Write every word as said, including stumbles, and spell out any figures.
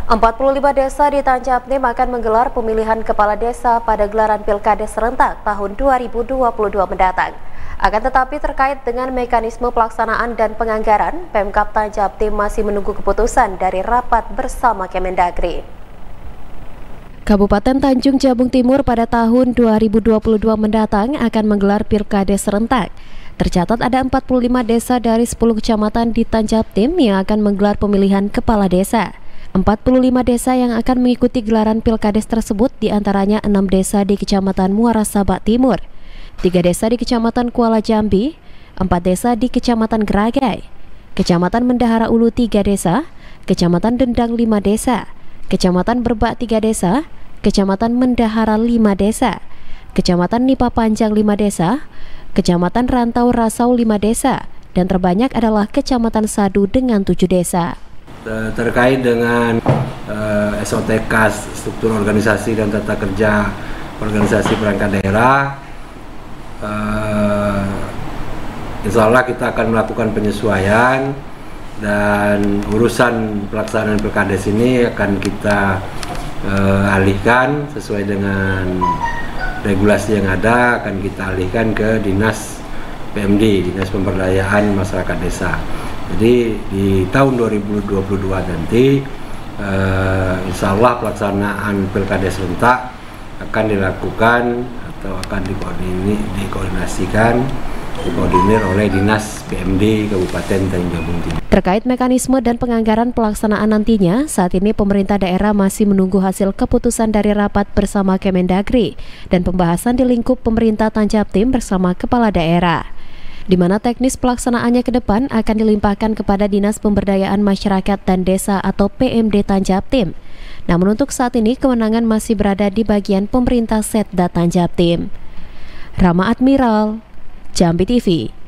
empat puluh lima desa di Tanjabtim akan menggelar pemilihan kepala desa pada gelaran Pilkada serentak tahun dua ribu dua puluh dua mendatang. Akan tetapi terkait dengan mekanisme pelaksanaan dan penganggaran, Pemkab Tanjabtim masih menunggu keputusan dari rapat bersama Kemendagri. Kabupaten Tanjung Jabung Timur pada tahun dua ribu dua puluh dua mendatang akan menggelar Pilkada serentak. Tercatat ada empat puluh lima desa dari sepuluh kecamatan di Tanjabtim yang akan menggelar pemilihan kepala desa. empat puluh lima desa yang akan mengikuti gelaran Pilkades tersebut diantaranya enam desa di Kecamatan Muara Sabak Timur, tiga desa di Kecamatan Kuala Jambi, empat desa di Kecamatan Geragai, Kecamatan Mendahara Ulu tiga desa, Kecamatan Dendang lima desa, Kecamatan Berbak tiga desa, Kecamatan Mendahara lima desa, Kecamatan Nipa Panjang lima desa, Kecamatan Rantau Rasau lima desa, dan terbanyak adalah Kecamatan Sadu dengan tujuh desa. Terkait dengan uh, S O T K, struktur organisasi dan tata kerja organisasi perangkat daerah, uh, insya Allah kita akan melakukan penyesuaian dan urusan pelaksanaan Pilkades ini akan kita uh, alihkan sesuai dengan regulasi yang ada, akan kita alihkan ke Dinas P M D, Dinas Pemberdayaan Masyarakat Desa. Jadi di tahun dua ribu dua puluh dua nanti uh, insya Allah pelaksanaan Pilkada serentak akan dilakukan atau akan dikoordinir, dikoordinasikan dikoordinir oleh Dinas P M D Kabupaten Tanjung Jabung Timur. Terkait mekanisme dan penganggaran pelaksanaan nantinya, saat ini pemerintah daerah masih menunggu hasil keputusan dari rapat bersama Kemendagri dan pembahasan di lingkup pemerintah Tanjabtim bersama kepala daerah, di mana teknis pelaksanaannya ke depan akan dilimpahkan kepada Dinas Pemberdayaan Masyarakat dan Desa atau P M D Tanjabtim. Namun untuk saat ini kewenangan masih berada di bagian pemerintah Setda Tanjabtim. Rama Admiral, Jambi T V.